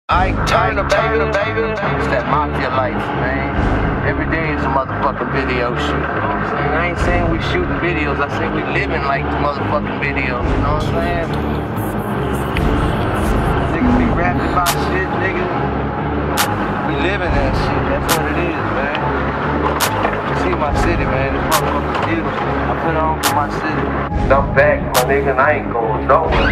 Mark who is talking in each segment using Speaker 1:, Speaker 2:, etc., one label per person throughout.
Speaker 1: I turn a baby. It's that mafia life, man. Every day is a motherfucking video shoot. You know what I'm saying? I ain't saying we shooting videos. I say we living like the motherfucking videos. You know what I'm saying? Niggas be rapping about shit, nigga. We living that shit. That's what it is, man. You see my city, man. This motherfucker's beautiful. I put it on for my city. I'm back, my nigga, and I ain't going nowhere.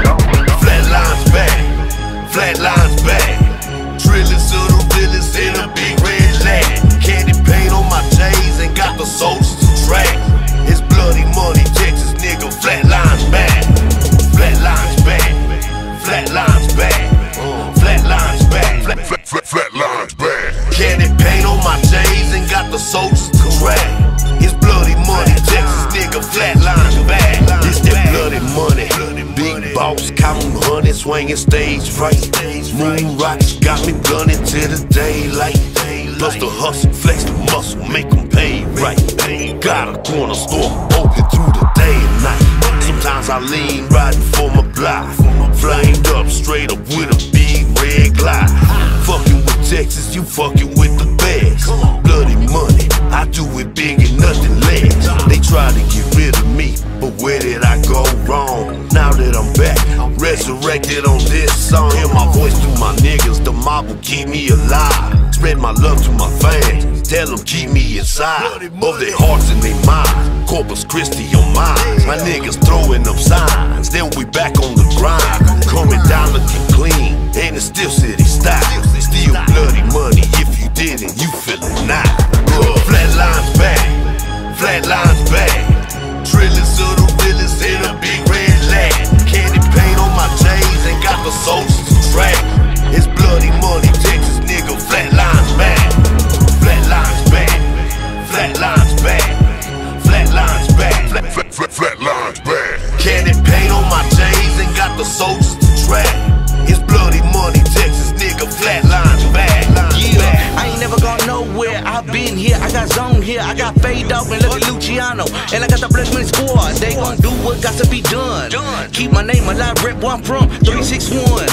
Speaker 2: Flatlines back. Flatlines back, drillers of the realest in a big red lag. Candy paint on my J's and got the soldiers to track. It's bloody money, Texas nigga. Flatlines back, flatlines back, flatlines back, flatlines back, flatlines back. Candy paint on my J's and got the soldiers to track. It's bloody money, Texas nigga. Flatlines back. It's that bloody money. Big boss counting honey, swinging stage right. Moon rocks got me blunted to the daylight. Plus the hustle, flex the muscle, make them pay right. Got a corner store open through the day and night. Sometimes I lean riding for my block. Flamed up, straight up with a big red glide. Fucking with Texas, you fucking with the best. Bloody money, I do it big and nothing less. They try to get rid of me, but where did I go wrong? Now that I'm back, resurrected on this song. Hear my voice through my niggas, the mob will keep me alive. Spread my love to my fans, tell them keep me inside of their hearts and their minds. Corpus Christi on mine, my niggas throwing up signs. Then we back on the grind, coming down looking clean, and it's still city style. Still bloody money, if you didn't, you feel it now. Flatlines back, flatlines back, drillers of the realest in a big red lag. Candy paint on my J's and got the soldiers to track. It's bloody money, Texas nigga. Flatlines back, flatlines back, flatlines back, flatlines back, flatlines back. Candy paint on my J's and got the soldiers to track. It's bloody money, Texas nigga. Flatlines back.
Speaker 3: Yeah, I ain't never gone nowhere. I've been here, I got zone here, I got fade off and look at Luciano, and I got the Blessed Money Squad. They gon' do what got to be done. Keep my name alive, rep where I'm from. 361.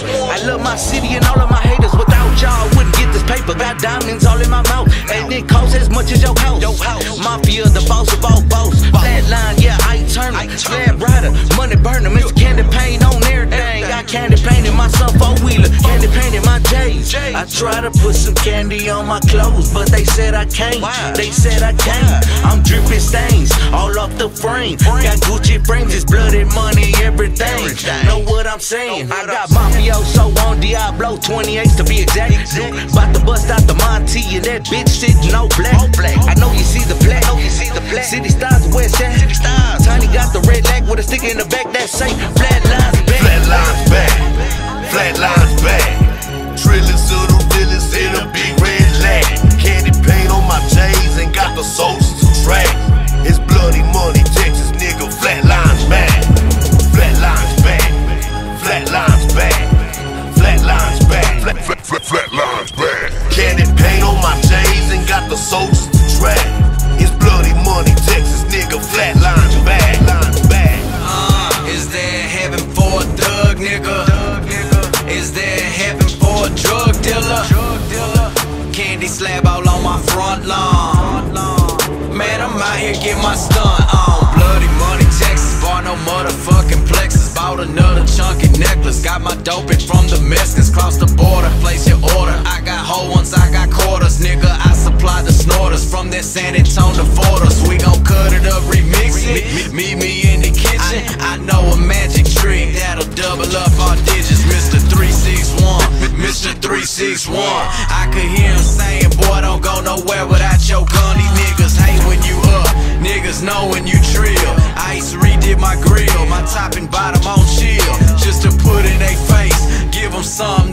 Speaker 3: I love my city and all of my haters. Without y'all, I wouldn't get this paper. Got diamonds all in my mouth, and it costs as much as your house. Mafia, the boss of all boss. Flatline, yeah, I turn it. Slab rider, money burner, Mr. Candy paint on everything. Got candy painted my son 4-wheeler, candy painted my J's. I try to put some candy on my clothes, but they said I can't. They said I can't. I'm dripping stains all off the frame. Got Gucci frames, it's bloody money, everything. Know what I'm saying? I got mafioso on Diablo, 28s to be exact. About to bust out the Monty and that bitch sitting all black. I know you see the black. City stars, west side. Tiny got the red lag with a sticker in the back that say flatlines back.
Speaker 2: Flatlines back, flatlines back. Drillers of the realest in a big red lag. Candy paint on my J's and got the soldiers to track. It's bloody money, Texas nigga. Flatlines back, flatlines back, flatlines back, flatlines back, flatlines back. Candy paint on my J's and got the soldiers to track. It's bloody money, Texas nigga. Flatlines back,
Speaker 4: is there heaven for a thug nigga? Is there heaven for a drug dealer? Candy slab all on my front lawn. Man, I'm out here getting my stunt on. Bloody money, Texas, bar no motherfucking plexus. Bought another chunky necklace. Got my doping from the Mexicans. Cross the border, place your order. I got whole ones, I got quarters, nigga. I supply the snorters from that San Antonio to Fortas. We gon' cut it up, remix it. Meet me in the kitchen. I know a magic trick that'll double up our digits. Mr. 361, Mr. 361. I could hear him saying, boy, don't go nowhere without your gun. These niggas hate when you up, niggas know when you trill. Ice redid my grill, my top and bottom on chill, just to put in they face, give them some